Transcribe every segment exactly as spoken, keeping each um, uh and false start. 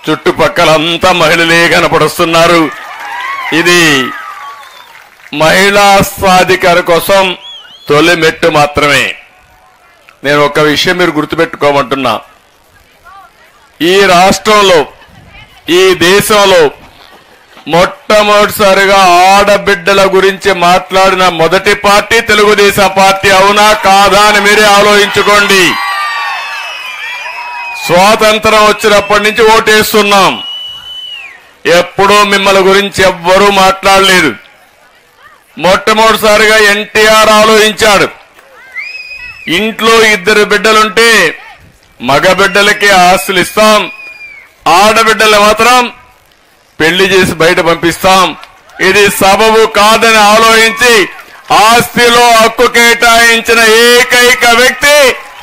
చుట్టుపక్కలంతా మహిళలే కనపడుస్తున్నారు. ఇది మహిళా సాధికార కోసం తొలి మెట్టు మాత్రమే. నేను ఒక విషయం మీరు గుర్తుపెట్టుకోమంటున్నా. ఈ రాష్ట్రంలో ఈ దేశంలో మొట్టమొదటిసారిగా ఆడబిడ్డల గురించి మాట్లాడిన మొదటి పార్టీ తెలుగుదేశం పార్టీ. అవునా కాదా అని మీరే ఆలోచించుకోండి. స్వాతంత్రం వచ్చినప్పటి నుంచి ఓటేస్తున్నాం. ఎప్పుడూ మిమ్మల్ని గురించి ఎవ్వరూ మాట్లాడలేదు. మొట్టమొదటిసారిగా ఎన్టీఆర్ ఆలోచించాడు. ఇంట్లో ఇద్దరు బిడ్డలుంటే మగ బిడ్డలకి ఆస్తులు ఇస్తాం, ఆడబిడ్డలు మాత్రం పెళ్లి చేసి బయట పంపిస్తాం. ఇది సబబు కాదని ఆలోచించి ఆస్తిలో హక్కు కేటాయించిన ఏకైక వ్యక్తి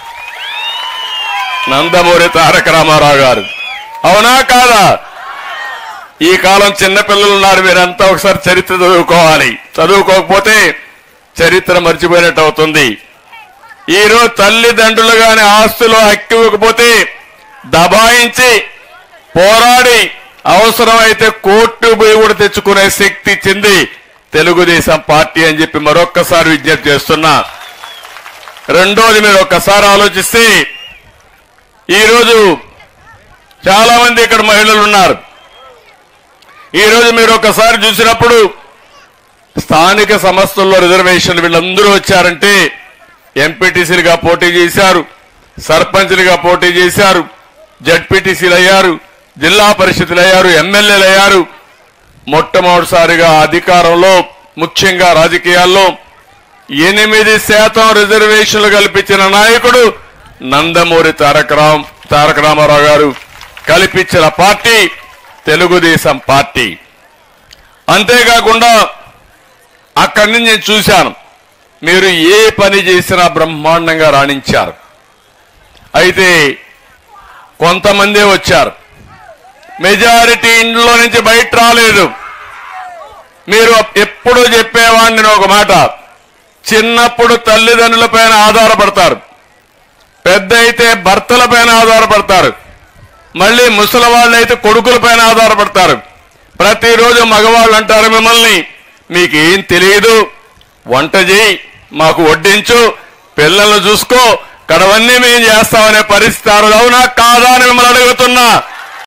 నందమూరి తారక రామారావు గారు. అవునా కాదా? ఈ కాలం చిన్నపిల్లలు ఉన్నారు. మీరంతా ఒకసారి చరిత్ర చదువుకోవాలి. చదువుకోకపోతే చరిత్ర మర్చిపోయినట్టు అవుతుంది. ఈరోజు తల్లిదండ్రులు గాని ఆస్తులో హక్కు ఇవ్వకపోతే దబాయించి పోరాడి అవసరమైతే కోర్టు పోయి కూడా తెచ్చుకునే శక్తి ఇచ్చింది తెలుగుదేశం పార్టీ అని చెప్పి మరొక్కసారి విజ్ఞప్తి చేస్తున్నా. రెండోది, మీరు ఒక్కసారి ఆలోచిస్తే ఈరోజు చాలా మంది ఇక్కడ మహిళలు ఉన్నారు. ఈరోజు మీరు ఒక్కసారి చూసినప్పుడు స్థానిక సంస్థల్లో రిజర్వేషన్లు వీళ్ళందరూ వచ్చారంటే ఎంపీటీసీలుగా పోటీ చేశారు, సర్పంచ్లుగా పోటీ చేశారు, జడ్పీటీసీలు అయ్యారు, జిల్లా పరిషత్లు అయ్యారు, ఎమ్మెల్యేలు అయ్యారు. మొట్టమొదటిసారిగా అధికారంలో ముఖ్యంగా రాజకీయాల్లో ఎనిమిది శాతం రిజర్వేషన్లు కల్పించిన నాయకుడు నందమూరి తారక రామ్ తారక రామారావు గారు. కల్పించిన పార్టీ తెలుగుదేశం పార్టీ. అంతేకాకుండా అక్కడి నుంచి నేను చూశాను, మీరు ఏ పని చేసినా బ్రహ్మాండంగా రాణించారు. అయితే కొంతమందే వచ్చారు, మెజారిటీ ఇంట్లో నుంచి బయట రాలేదు. మీరు ఎప్పుడూ చెప్పేవాడిని ఒక మాట, చిన్నప్పుడు తల్లిదండ్రుల పైన ఆధారపడతారు, పెద్ద అయితే భర్తల పైన ఆధారపడతారు, మళ్ళీ ముసలి వాళ్ళు అయితే కొడుకుల పైన ఆధారపడతారు. ప్రతిరోజు మగవాళ్ళు అంటారు మిమ్మల్ని, మీకేం తెలియదు, వంట చేయి, మాకు వడ్డించు, పిల్లలను చూసుకో, కడవన్నీ మేము చేస్తామనే పరిస్థితి. అవునా కాదా అని మిమ్మల్ని అడుగుతున్నా.